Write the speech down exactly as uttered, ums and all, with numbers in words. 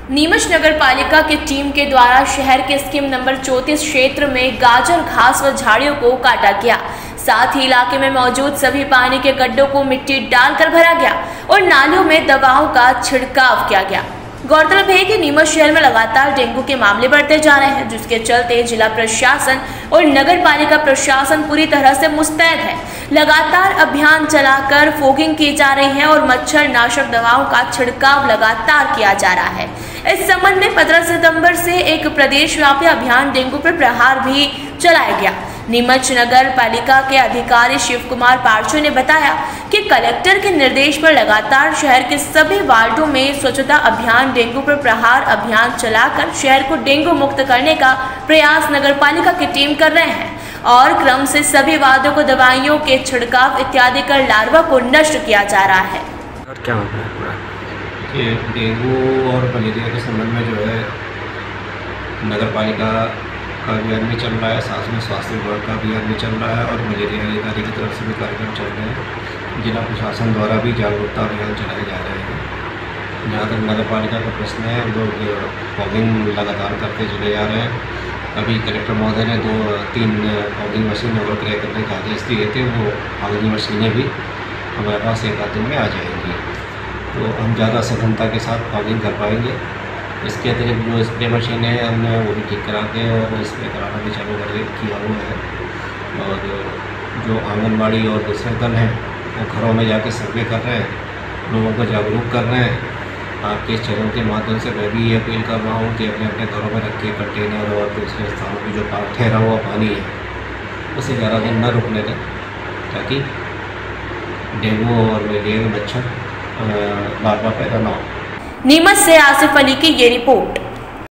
नीमच नगर पालिका की टीम के द्वारा शहर के स्कीम नंबर चौंतीस क्षेत्र में गाजर घास व झाड़ियों को काटा गया। साथ ही इलाके में मौजूद सभी पानी के गड्ढों को मिट्टी डालकर भरा गया और नालियों में दवाओं का छिड़काव किया गया। गौरतलब है कि नीमच शहर में लगातार डेंगू के मामले बढ़ते जा रहे हैं, जिसके चलते जिला प्रशासन और नगर पालिका प्रशासन पूरी तरह से मुस्तैद है। लगातार अभियान चलाकर फॉगिंग की जा रही है और मच्छर नाशक दवाओं का छिड़काव लगातार किया जा रहा है। इस संबंध में पंद्रह सितंबर से एक प्रदेश व्यापी अभियान डेंगू पर प्रहार भी चलाया गया। नीमच नगर पालिका के अधिकारी शिव कुमार पार्चो ने बताया कि कलेक्टर के निर्देश पर लगातार शहर के सभी वार्डों में स्वच्छता अभियान डेंगू पर प्रहार अभियान चलाकर शहर को डेंगू मुक्त करने का प्रयास नगर पालिका की टीम कर रहे हैं और क्रम से सभी वार्डों को दवाइयों के छिड़काव इत्यादि कर लार्वा को नष्ट किया जा रहा है। और क्या होता है पूरा कि डेंगू और मलेरिया के संबंध में जो है नगर पालिका का अभियान भी चल रहा है, साथ में स्वास्थ्य विभाग का अभियान भी चल रहा है और मलेरिया अधिकारी की तरफ से भी कार्यक्रम चल रहे हैं। जिला प्रशासन द्वारा भी जागरूकता अभियान चलाए जा रहे हैं। जहाँ तक नगर पालिका का प्रश्न है, हम लोग फॉगिंग लगातार करते चले जा रहे हैं। अभी कलेक्टर महोदय ने दो तीन फॉगिंग मशीन और क्रय करने के आदेश दिए थे। वो फॉगिंग मशीनें भी हमारे पास एक आध दिन में आ जाएंगी, तो हम ज़्यादा सघनता के साथ फॉगिंग कर पाएंगे। इसके अतिरिक्त जो स्प्रे मशीन है हमने वो भी ठीक करा के और स्प्रे कराना भी चालू कर किया हुआ है। और जो आंगनबाड़ी और दूसरे दल हैं वो घरों में जाके सर्वे कर रहे हैं, लोगों को जागरूक कर रहे हैं। आपके चैनल के माध्यम से मैं भी ये अपील कर रहा हूँ कि अपने अपने घरों में रखे कंटेनर और दूसरे स्थानों पर जो ठहरा हुआ पानी है उसे ज़्यादा दिन न रुकने दें, ताकि डेंगू और मलेरिया के मच्छर लार्वा पैदा ना हो। नीमच से आसिफ अली की ये रिपोर्ट।